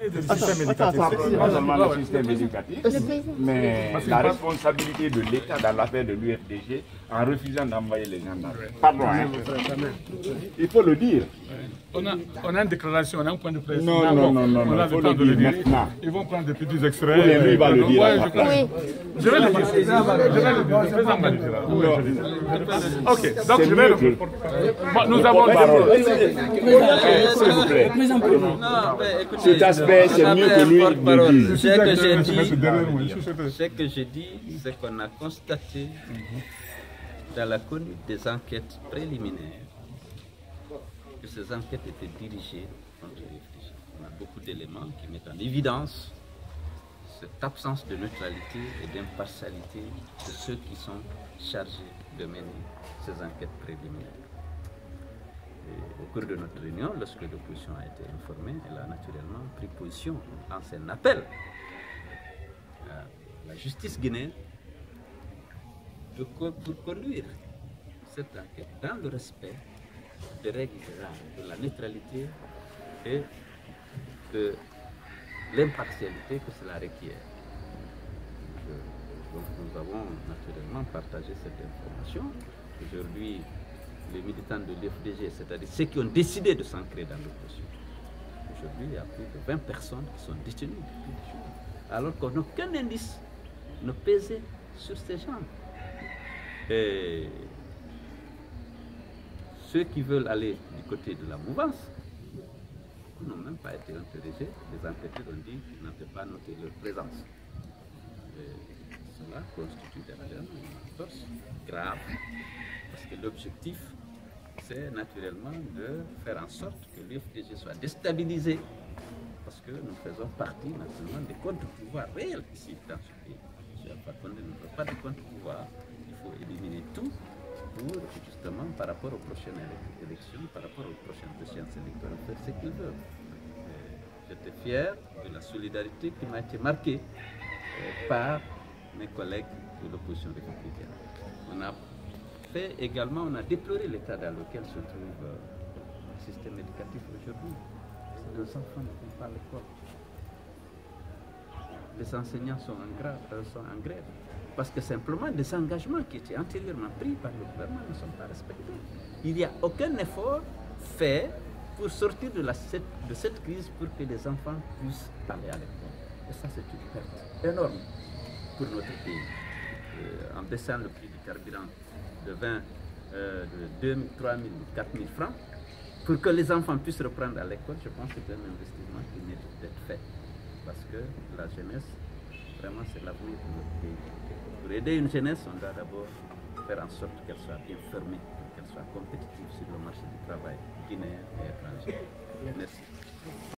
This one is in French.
et du système éducatif. Non seulement le système éducatif, mais la responsabilité de l'État dans l'affaire de l'UFDG en refusant d'envoyer les gens dans le... Pardon, hein. Il faut le dire. On a une déclaration, on a un point de presse. Non, on a le temps de le dire maintenant. Ils vont prendre des petits extraits. Lui, il va le dire. Je vais le dire. Le président va le dire. Ok, donc je vais le dire. Nous avons s'il vous plaît. Cet aspect, c'est mieux que lui le dise. Ce que j'ai dit, c'est qu'on a constaté dans la conduite des enquêtes préliminaires que ces enquêtes étaient dirigées contre les FDG. On a beaucoup d'éléments qui mettent en évidence cette absence de neutralité et d'impartialité de ceux qui sont chargés de mener ces enquêtes préliminaires. Et au cours de notre réunion, lorsque l'opposition a été informée, elle a naturellement pris position en un appel à la justice guinéenne pour conduire cette enquête dans le respect des règles de la neutralité et de l'impartialité que cela requiert. Donc nous avons naturellement partagé cette information. Aujourd'hui, les militants de l'FDG, c'est-à-dire ceux qui ont décidé de s'ancrer dans l'opposition, aujourd'hui il y a plus de 20 personnes qui sont détenues depuis des jours, alors qu'aucun indice ne pesait sur ces gens. Et ceux qui veulent aller du côté de la mouvance n'ont même pas été interrogés. Les enquêteurs ont dit qu'ils n'avaient pas noté leur présence. Et cela constitue derrière une force grave, parce que l'objectif, c'est naturellement de faire en sorte que l'UFDG soit déstabilisé, parce que nous faisons partie naturellement des contre-pouvoirs réels ici dans ce pays. Je ne veux pas de contre-pouvoirs. Il faut éliminer tout pour justement par rapport aux prochaines élections, par rapport aux prochaines échéances électorales, faire ce qu'ils veulent. J'étais fier de la solidarité qui m'a été marquée par mes collègues de l'opposition républicaine. On a fait également, on a déploré l'état dans lequel se trouve le système éducatif aujourd'hui. Les enfants ne vont pas à l'école. Les enseignants sont en grève. Parce que simplement les engagements qui étaient antérieurement pris par le gouvernement ne sont pas respectés. Il n'y a aucun effort fait pour sortir de cette crise pour que les enfants puissent aller à l'école. Et ça, c'est une perte énorme pour notre pays. En baissant le prix du carburant de 20, de 2 000, 3 000, 4 000 francs, pour que les enfants puissent reprendre à l'école, je pense que c'est un investissement qui mérite d'être fait. Parce que la jeunesse, vraiment, c'est l'avenir de notre pays. Pour aider une jeunesse, on doit d'abord faire en sorte qu'elle soit bien formée, qu'elle soit compétitive sur le marché du travail guinéen et étranger. Merci.